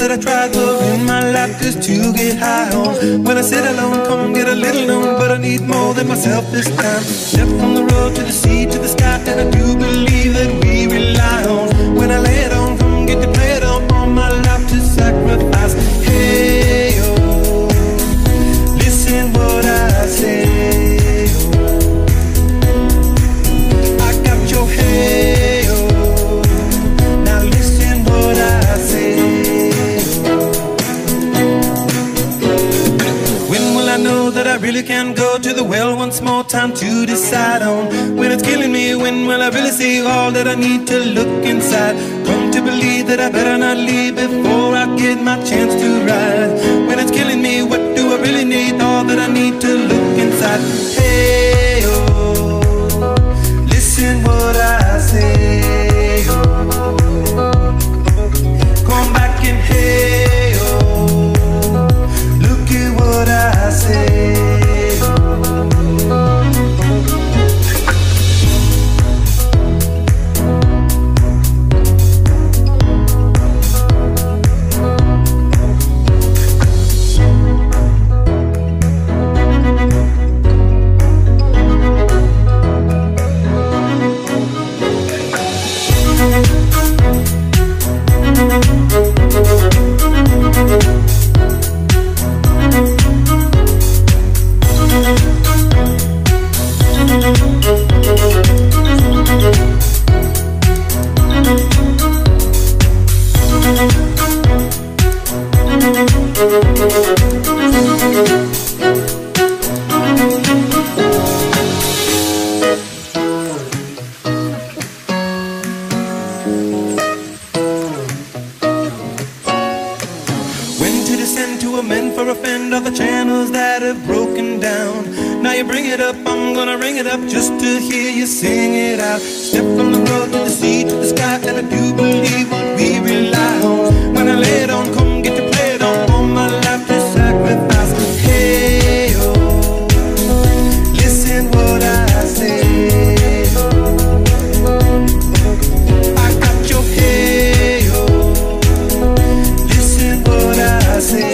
that I try to in my life just to get high on. When I sit alone, come get a little known, but I need more than myself this time. Step from the road to the sea to the sky, and I do believe that we rely on. When I lay it on, come get to play it on, all my life to sacrifice. Hey, oh, listen what I say. I got your hey, oh, now listen what I say. When will I know that I really can go to the well once more time to decide on? When it's killing me, when will I really see all that I need to look inside? Come to believe that I better not leave before I get my chance to ride. When it's killing me, what do I really need? All that I need to look inside. Hey, oh, listen what I say. Oh, come back and hey, oh, look at what I say. To amend for offend all the channels that have broken down. Now you bring it up, I'm gonna ring it up just to hear you sing it out. Step from the road to the sea to the sky, and I do believe what we rely on. When I lay it on, come get to play it on, all my life to sacrifice. Hey, oh, listen what I say. I got your hey, oh, listen what I say.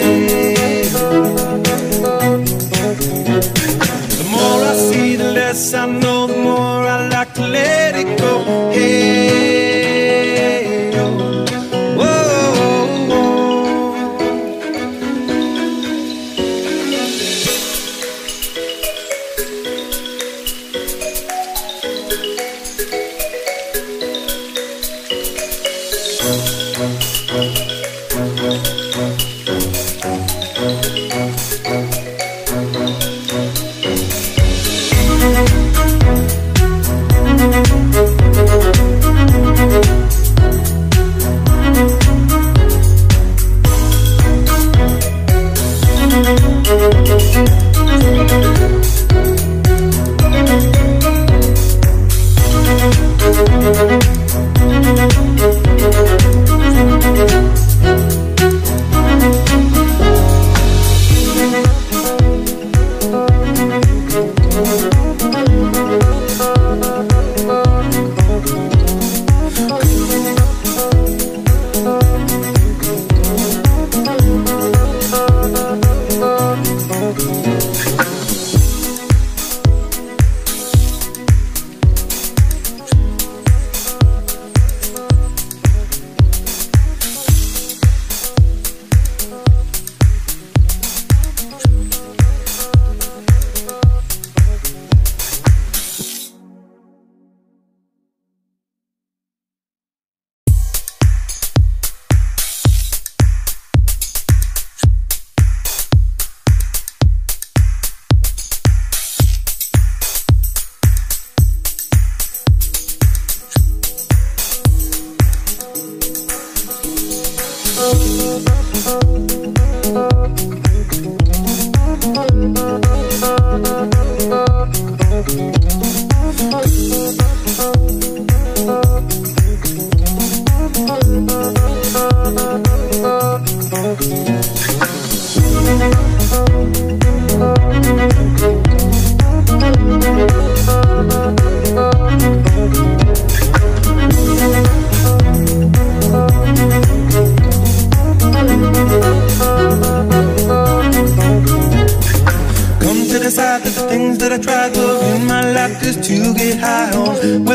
I know, the more I like to let it go.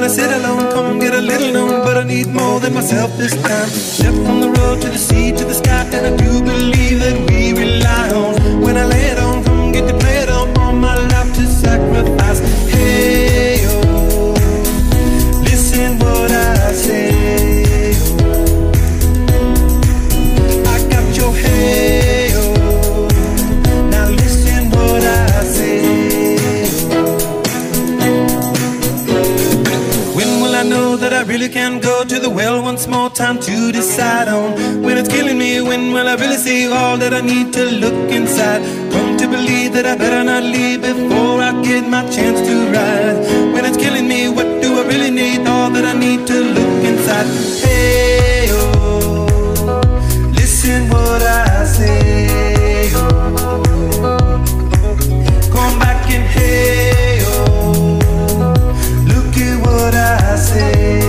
I sit alone, come get a little known, but I need more than myself this time. Step from the road to the sea to the sky, and I do believe that we rely on. When I lay it on, come get to play it on, all my life to sacrifice. Hey, oh, listen what I say. I got your hey, oh, now listen what I say. When will I know that I really can go to the well once more? Time to decide on. When it's killing me, when will I really see all that I need to look inside? Come to believe that I better not leave before I get my chance to ride. When it's killing me, what do I really need? All that I need to look inside. Hey, oh, listen what I say. Oh, come back and hey, oh, look at what I say.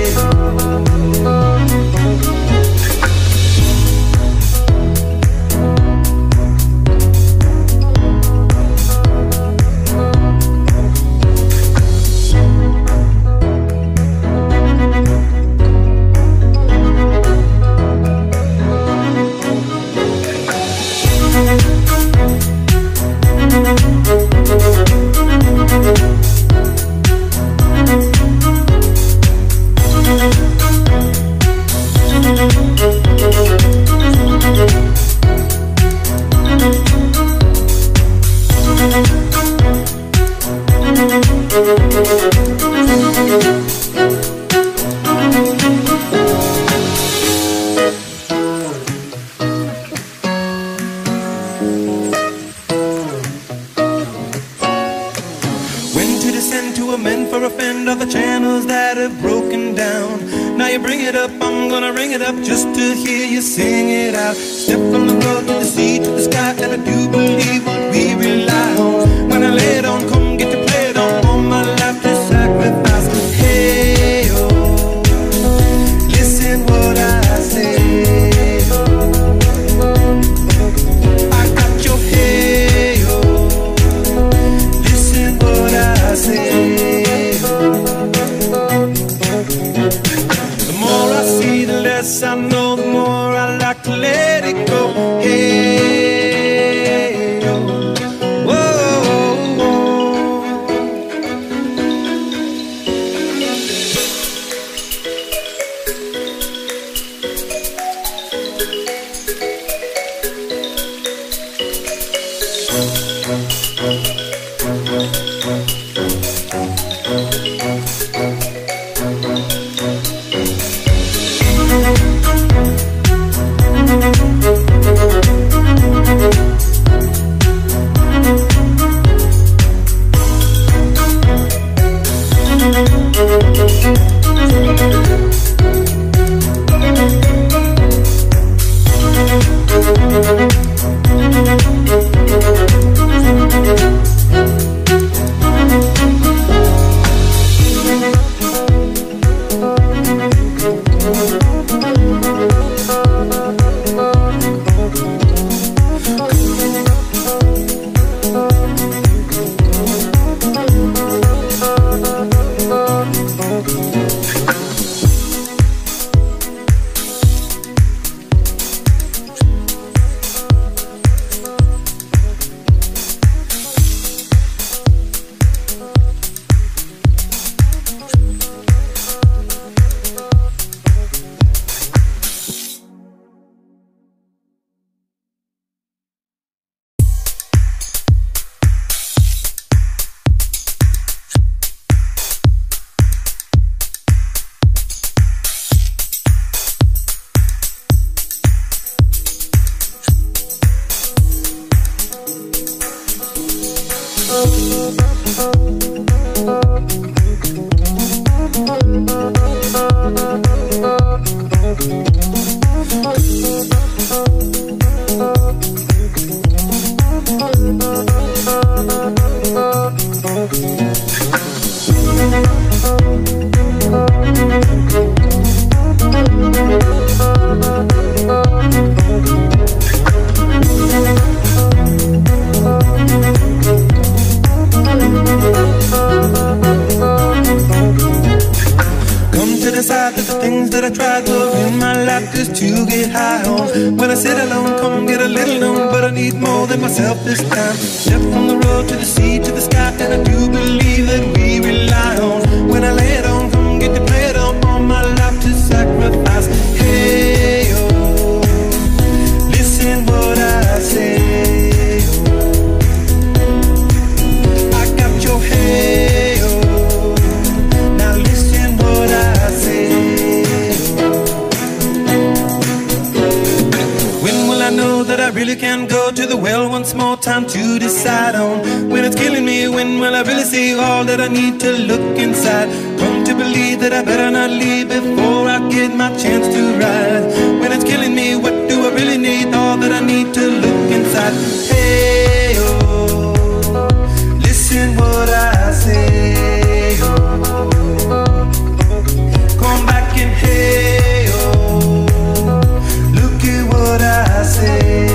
For offend all the channels that have broken down. Now you bring it up, I'm gonna ring it up just to hear you sing it out. Step from the road to the sea to the sky, and I do believe what we rely on. When I lay it on, come get to play it on, all my life to sacrifice. Hey, oh, listen what I say. I got your hey, oh, listen what I say. I know, the more I like to let it go. Hey, oh, whoa, whoa. inside that the things that I tried to in my life just to get high on. When I sit alone, come get a little known, but I need more than myself this time. Step from the road to the sea to the sky, and I do believe that we rely on. When I lay it on, come get to play it on, all my life to sacrifice. Hey, oh, listen what I say. I got your hey, oh, now listen what I say. When will I know that I really can go to the well once more? Time to decide on. When it's killing me, when will I really see all that I need to look inside? Come to believe that I better not leave before I get my chance to ride. When it's killing me, what do I really need? All that I need to look inside. Hey, oh, listen what I say. Oh, come back and hey, oh, look at what I say.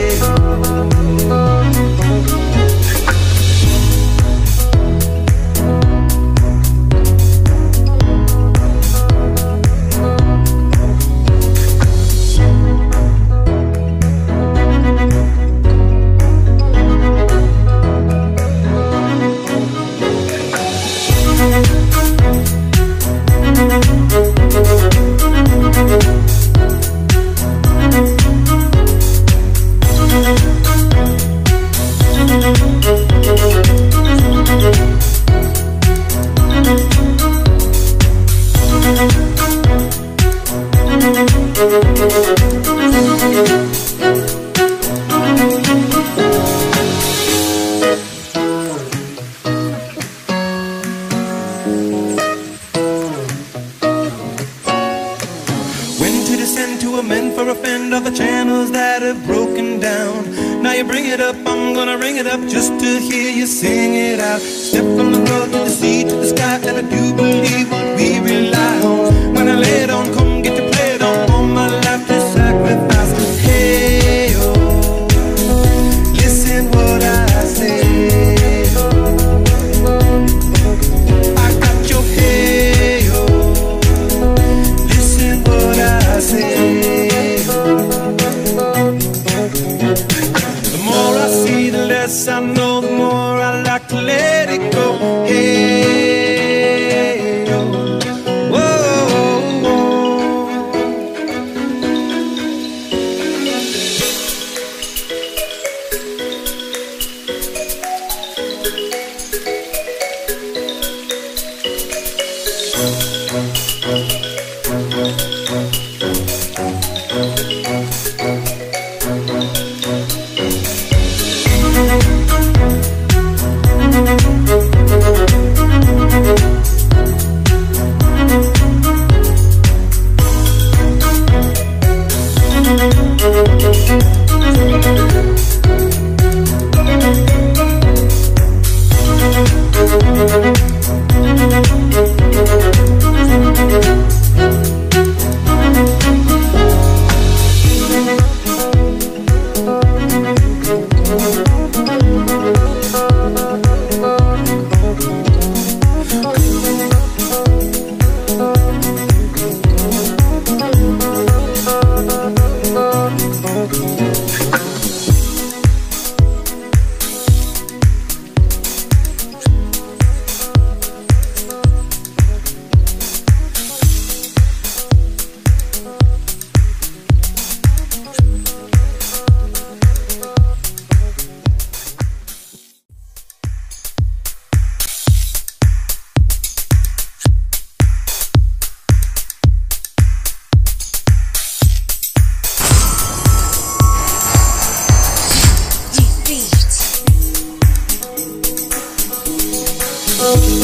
Just to hear you sing it out. Step from the road to the sea to the sky, and I do believe what we rely on. When I lay it on, come get to play it on. All my life to sacrifice. Hey, oh, listen what I say. I got your hey, oh, listen what I say. The more I see, the less I know, the more I like to let it go. Hey, oh, whoa, whoa. Defeat.